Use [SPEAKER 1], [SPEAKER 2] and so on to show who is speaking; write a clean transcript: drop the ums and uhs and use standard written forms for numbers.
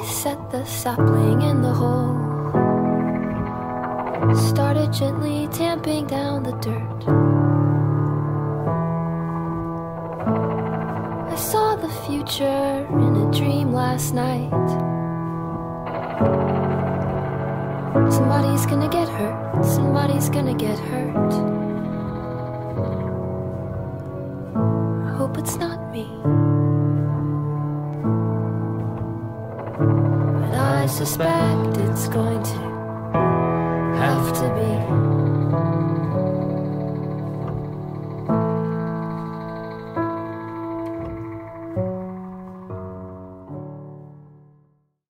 [SPEAKER 1] set the sapling in the hole, started gently tamping down the dirt. I saw the future in a dream last night. Somebody's gonna get hurt, somebody's gonna get hurt. I hope it's not me, but I suspect it's going to have to be.